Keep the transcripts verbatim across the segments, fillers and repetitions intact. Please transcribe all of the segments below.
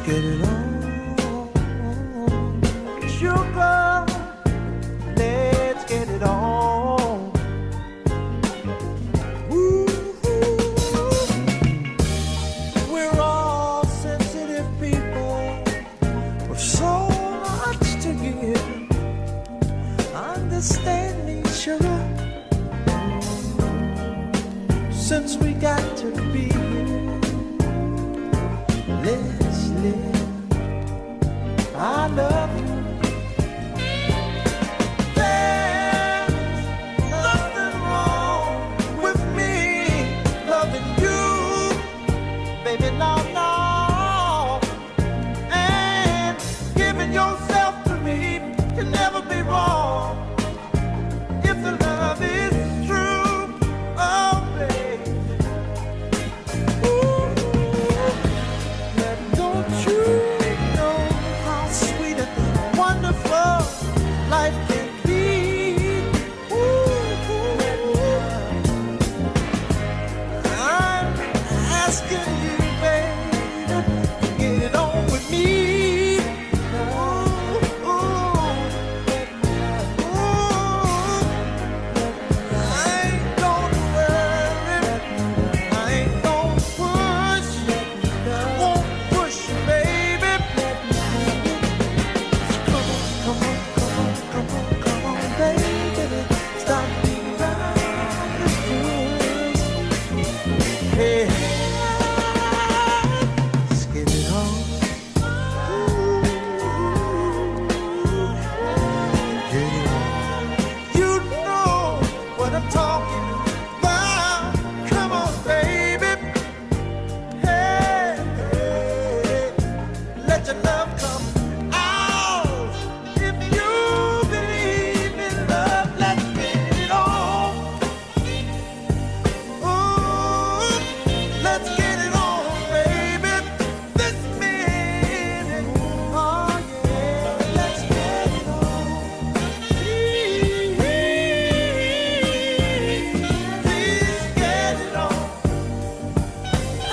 get it on. Sugar, let's get it on. Ooh, we're all sensitive people with so much to give. Understand me, sugar, since we got to be here. Let's live. I love you. There's nothing wrong with me loving you, baby, no, no. And giving yourself to me can never be wrong if the love is true. Oh, baby. Ooh, now don't you know how sweet and wonderful life can be? Ooh, I'm asking you, baby, to get it on with me. Ooh, ooh, ooh. I ain't gonna worry, I ain't gonna push, I won't push you, baby. Come on, come on, come on, come on, come on, baby. Stop being around this bush. Hey, let's get it on. Get it on. You know what I'm talking about. Come on, baby. Hey, hey, let your love come out. If you believe in love, let's get it on. Ooh, let's get it on, baby. This minute, oh yeah, let's get it on. Please, please get it on. I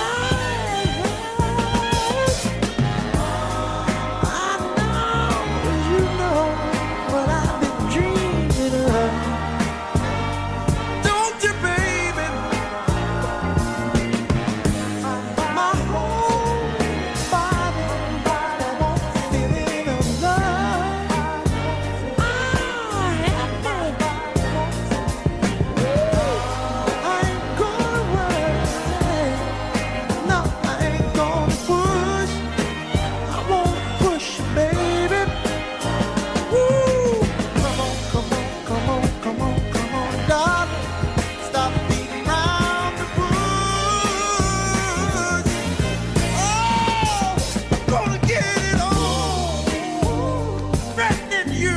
know you know what I've been dreaming of. Don't you, baby? My whole body wants a feeling of love. I have I ain't gonna worry. No, I ain't gonna push. I won't push you, baby. Woo! Come on, come on, come on, come on, come on, darling. Stop beating around the bush. Oh, gonna get it on. Threatening you,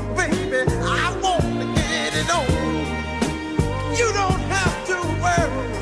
baby. I wanna get it on. You don't have to worry.